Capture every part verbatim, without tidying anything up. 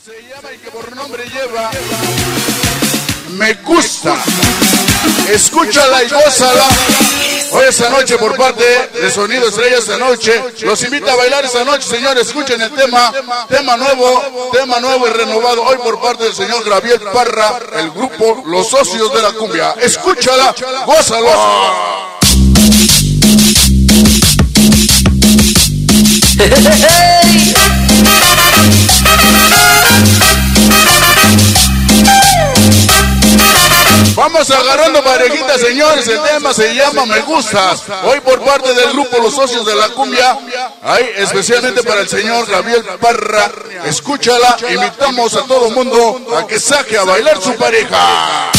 Se llama y que por nombre lleva Me Gusta. Escúchala y gózala. Hoy esta noche por parte de Sonido Estrella esta noche. Los invita a bailar esta noche, señores. Escuchen el tema, tema nuevo, tema nuevo y renovado. Hoy por parte del señor Javier Parra, el grupo Los Socios de la Cumbia. Escúchala, gózalo. Vamos agarrando parejitas, señores. El tema se llama Me Gustas. Hoy por parte del grupo Los Socios de la Cumbia. Ahí especialmente para el señor Javier Parra. Escúchala. Invitamos a todo mundo a que saque a bailar su pareja.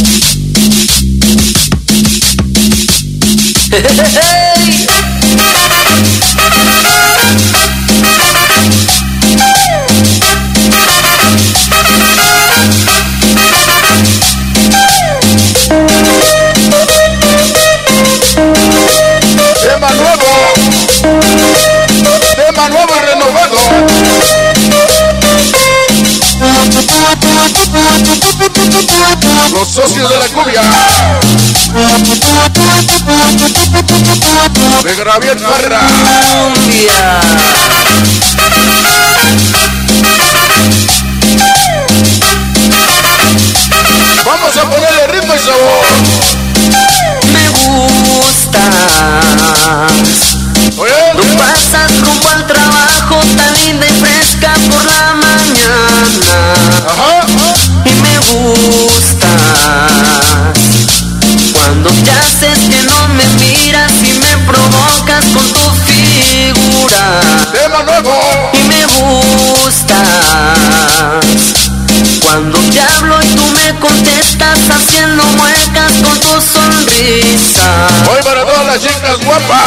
Tema nuevo, tema nuevo y renovado. Los Socios de la Cumbia de Javier Parra. Vamos a ponerle ritmo y sabor. Me gustas. Oye, tú pasas rumbo al trabajo tan linda y fresca por la mañana. Ajá. Y me gustas cuando te haces que no me miras y me provocas con tu figura. Tema nuevo. Y me gustas cuando te hablo y tú me contestas haciendo muecas con tu sonrisa. Hoy para todas las chicas guapas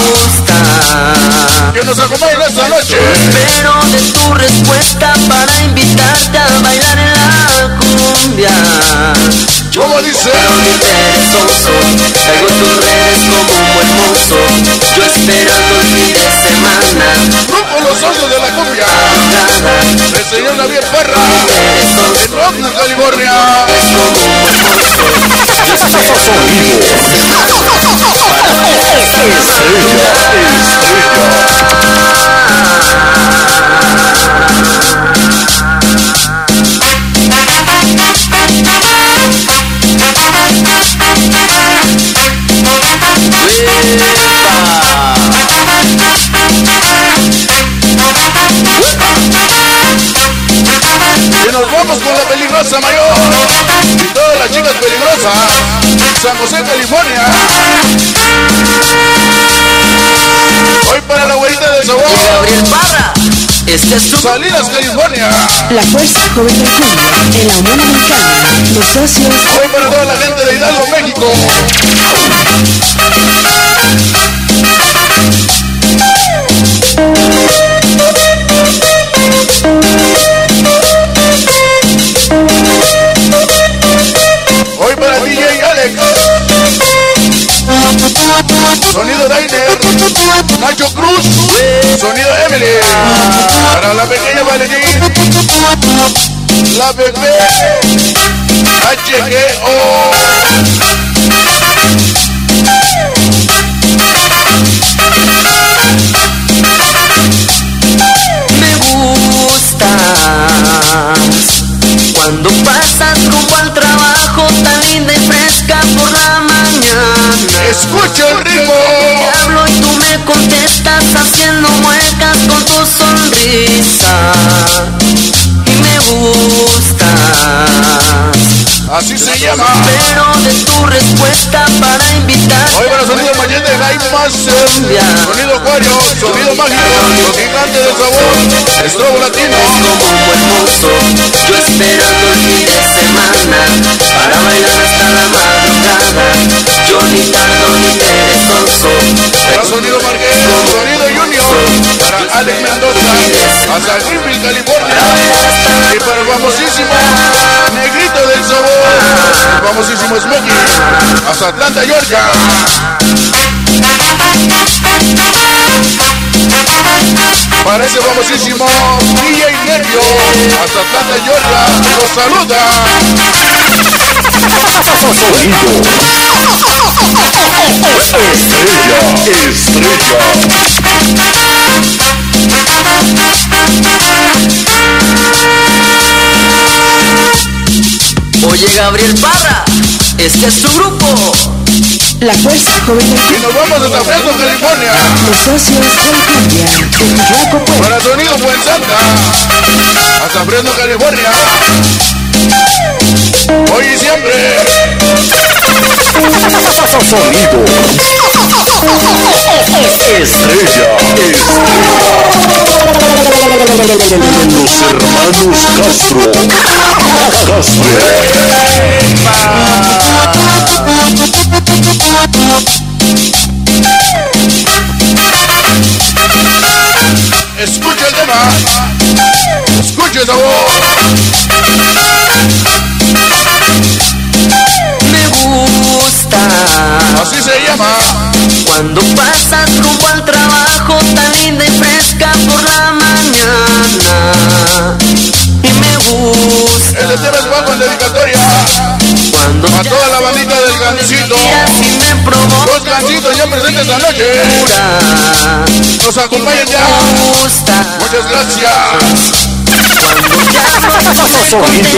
que nos acompañan esta noche. Espero de tu respuesta para invitarte a bailar en la cumbia. ¿Cómo dice? Pero mi perezoso, traigo tus redes como un buen mozo. Yo esperando el fin de semana. Grupo Los Socios de la Cumbia. El señor Javier Parra. En Oakland, California. Es como un buen mozo. Yo esperando el fin de semana. Para bailar hasta la Y nos vamos con la peligrosa mayor y todas las chicas peligrosas. San José, California. Hoy para la güerita del sabor. Gabriel Parra. Este es tu Salidas, California. La fuerza joven del cumbia en la Unión Americana. Los Socios. Hoy para toda la gente de Hidalgo, México. Hoy para D J Alex. Sonido Dainer. Nacho Cruz. Sonido Emily. Para la pequeña Valentín. La bebé H G O. Me gustas cuando pasas rumbo al trabajo tan linda y fresca por la mañana. Escucha el ritmo. Te hablo y tú me contestas haciendo muecas con tu sonrisa. Y me gustas. Así se llama. Espero de tu respuesta para invitarte. Hoy para Sonido Mayete, Jaime Master. Sonido Acuario, Sonido Mágico, Los Gigantes del Sabor, Estrobo Latino. Como un buen mozo, yo esperando el fin de semana para bailar hasta la madrugada. Yo ni tardo ni perezoso. Para Sonido Marqués, Sonido Junior. Para Alex Mendoza, hasta Greenville, California. Y para el famosísimo Negrito del Sabor, el famosísimo Smokey, hasta Atlanta, Georgia. Para ese famosísimo D J Nervio, Hasta Atlanta, Georgia, los saluda. Sonido. Estrella, estrella. Oye, Gabriel Parra, este es tu grupo. La Fuerza Joven del Y Cumbia. nos vamos hasta Fresno, California. Los socios del Cumbia. El Flaco Pueblo. Para Sonido Buen Santa. Hasta Fresno, California. Hoy y siempre. Sonido. Estrella, estrella. Los hermanos Castro. Castro. Escucha el tema. Escucha esa voz. Me gusta Así se llama. cuando pasas rumbo al trabajo tan linda y fresca por la mañana. Y me gusta Este tema es bajo en dedicatoria cuando a toda la bandita del Gancito. y me provoca. Los Gancitos ya presentes esta noche. Nos acompañan ya. Me gusta Muchas gracias. Sonido.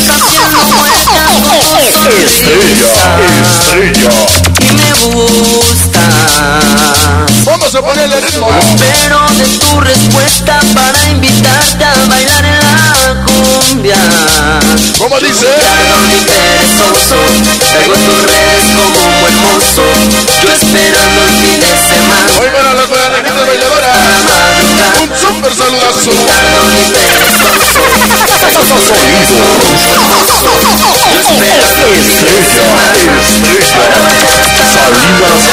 Estrella, estrella. y me gusta, Vamos a ponerle ritmo. pero de tu respuesta para invitarte a bailar en la cumbia. Como dice. Perdón y perezoso, traigo tus redes como un buen mozo, yo esperando el fin de semana. Hoy para las bailarinitas bailadoras. Un super saludazo. Perdón y perezoso, traigo tus redes como un buen mozo, yo esperando el fin de Estrella, semana. estrella. Salinas,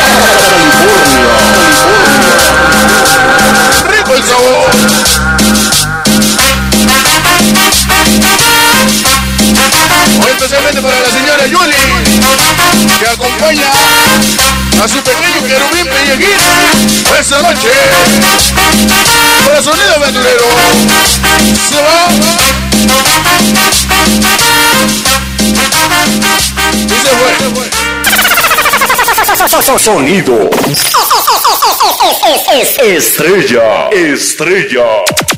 California. Rico el sabor. Hoy especialmente para la señora Yuli, que acompaña a su pequeño querubín Pelleguín esta noche. Para Sonido Aventurero. Se va. Y se fue. Sonido. Estrella, estrella.